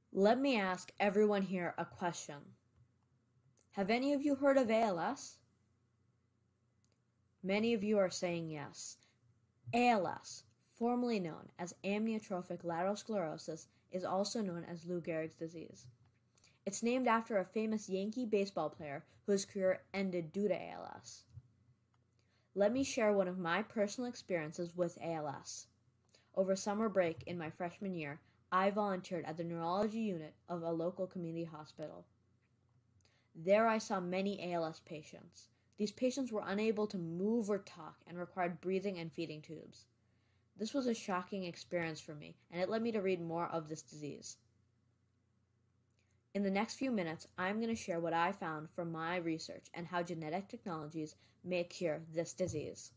Let me ask everyone here a question. Have any of you heard of ALS? Many of you are saying yes. ALS, formerly known as amyotrophic lateral sclerosis, is also known as Lou Gehrig's disease. It's named after a famous Yankee baseball player whose career ended due to ALS. Let me share one of my personal experiences with ALS. Over summer break in my freshman year, I volunteered at the neurology unit of a local community hospital. There I saw many ALS patients. These patients were unable to move or talk and required breathing and feeding tubes. This was a shocking experience for me, and it led me to read more of this disease. In the next few minutes, I'm going to share what I found from my research and how genetic technologies may cure this disease.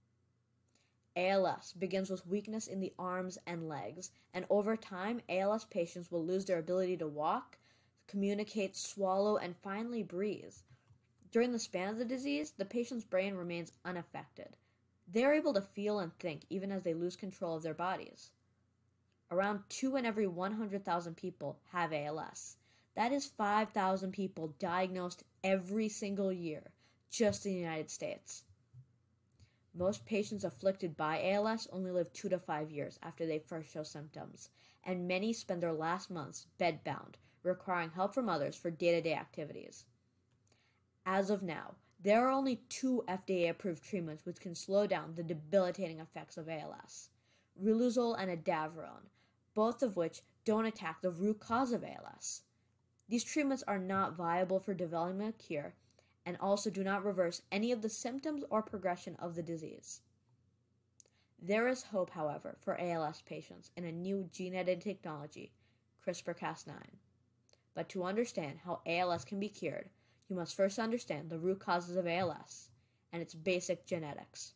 ALS begins with weakness in the arms and legs, and over time, ALS patients will lose their ability to walk, communicate, swallow, and finally breathe. During the span of the disease, the patient's brain remains unaffected. They are able to feel and think even as they lose control of their bodies. Around 2 in every 100,000 people have ALS. That is 5,000 people diagnosed every single year, just in the United States. Most patients afflicted by ALS only live 2 to 5 years after they first show symptoms, and many spend their last months bedbound, requiring help from others for day-to-day activities. As of now, there are only 2 FDA-approved treatments which can slow down the debilitating effects of ALS, riluzole and edaravone, both of which don't attack the root cause of ALS. These treatments are not viable for developing a cure and also do not reverse any of the symptoms or progression of the disease. There is hope, however, for ALS patients in a new gene-editing technology, CRISPR-Cas9. But to understand how ALS can be cured, you must first understand the root causes of ALS and its basic genetics.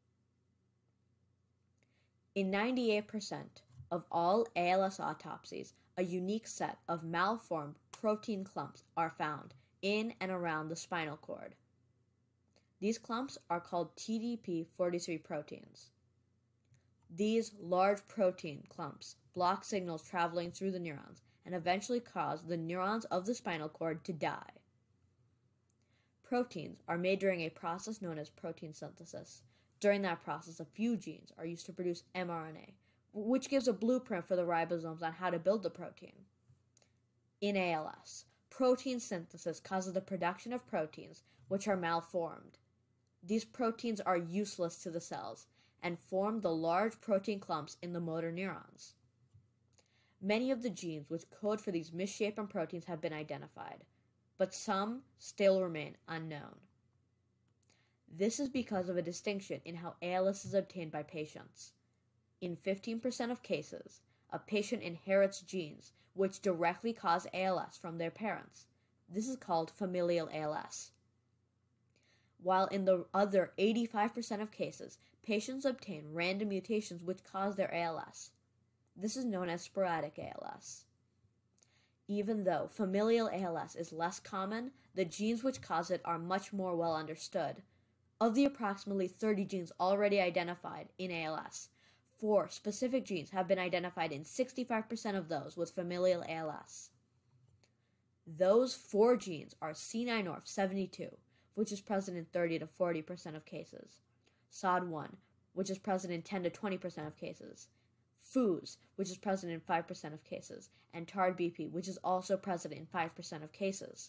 In 98% of all ALS autopsies, a unique set of malformed protein clumps are found in and around the spinal cord. These clumps are called TDP-43 proteins. These large protein clumps block signals traveling through the neurons and eventually cause the neurons of the spinal cord to die. Proteins are made during a process known as protein synthesis. During that process, a few genes are used to produce mRNA, which gives a blueprint for the ribosomes on how to build the protein. In ALS, protein synthesis causes the production of proteins which are malformed. These proteins are useless to the cells and form the large protein clumps in the motor neurons. Many of the genes which code for these misshapen proteins have been identified, but some still remain unknown. This is because of a distinction in how ALS is obtained by patients. In 15% of cases, a patient inherits genes which directly cause ALS from their parents. This is called familial ALS. While in the other 85% of cases, patients obtain random mutations which cause their ALS. This is known as sporadic ALS. Even though familial ALS is less common, the genes which cause it are much more well understood. Of the approximately 30 genes already identified in ALS, 4 specific genes have been identified in 65% of those with familial ALS. Those 4 genes are C9orf72, which is present in 30 to 40% of cases, SOD1, which is present in 10 to 20% of cases, FUS, which is present in 5% of cases, and TARDBP, which is also present in 5% of cases.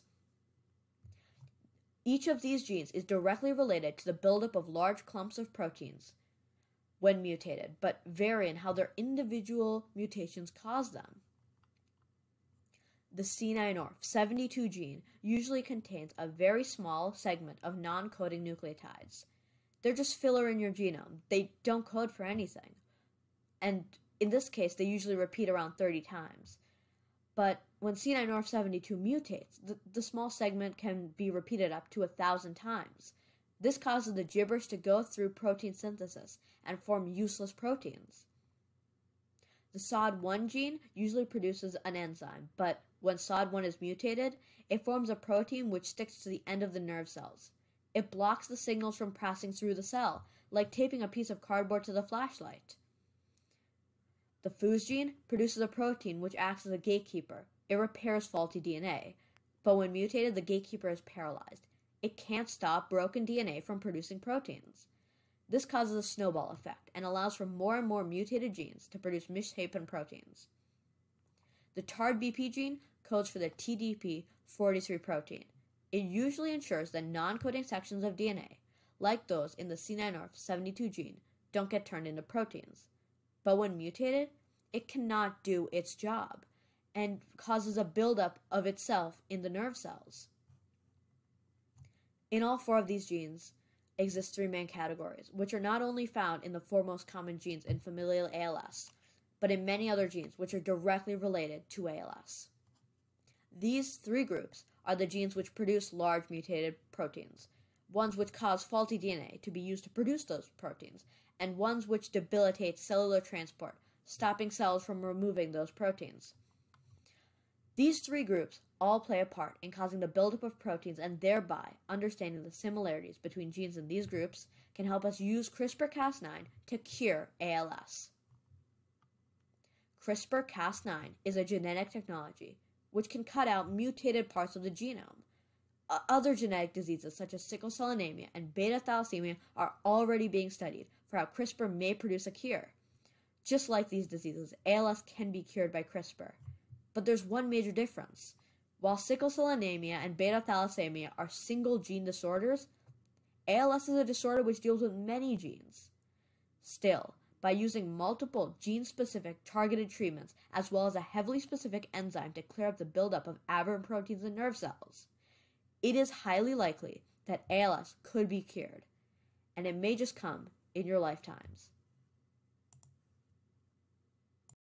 Each of these genes is directly related to the buildup of large clumps of proteins when mutated, but vary in how their individual mutations cause them. The C9orf72 gene usually contains a very small segment of non-coding nucleotides. They're just filler in your genome. They don't code for anything. And in this case, they usually repeat around 30 times. But when C9orf72 mutates, the small segment can be repeated up to 1,000 times. This causes the gibberish to go through protein synthesis and form useless proteins. The SOD1 gene usually produces an enzyme, but when SOD1 is mutated, it forms a protein which sticks to the end of the nerve cells. It blocks the signals from passing through the cell, like taping a piece of cardboard to the flashlight. The FUS gene produces a protein which acts as a gatekeeper. It repairs faulty DNA, but when mutated, the gatekeeper is paralyzed. It can't stop broken DNA from producing proteins. This causes a snowball effect and allows for more and more mutated genes to produce misshapen proteins. The tarred BP gene codes for the TDP-43 protein. It usually ensures that non-coding sections of DNA, like those in the C9orf72 gene, don't get turned into proteins. But when mutated, it cannot do its job and causes a buildup of itself in the nerve cells. In all four of these genes exist three main categories, which are not only found in the four most common genes in familial ALS, but in many other genes which are directly related to ALS. These three groups are the genes which produce large mutated proteins, ones which cause faulty DNA to be used to produce those proteins, and ones which debilitate cellular transport, stopping cells from removing those proteins. These three groups all play a part in causing the buildup of proteins, and thereby understanding the similarities between genes in these groups can help us use CRISPR-Cas9 to cure ALS. CRISPR-Cas9 is a genetic technology which can cut out mutated parts of the genome. Other genetic diseases such as sickle cell anemia and beta thalassemia are already being studied for how CRISPR may produce a cure. Just like these diseases, ALS can be cured by CRISPR. But there's one major difference. While sickle cell anemia and beta thalassemia are single gene disorders, ALS is a disorder which deals with many genes. Still, by using multiple gene-specific targeted treatments as well as a heavily specific enzyme to clear up the buildup of aberrant proteins in nerve cells, it is highly likely that ALS could be cured, and it may just come in your lifetimes.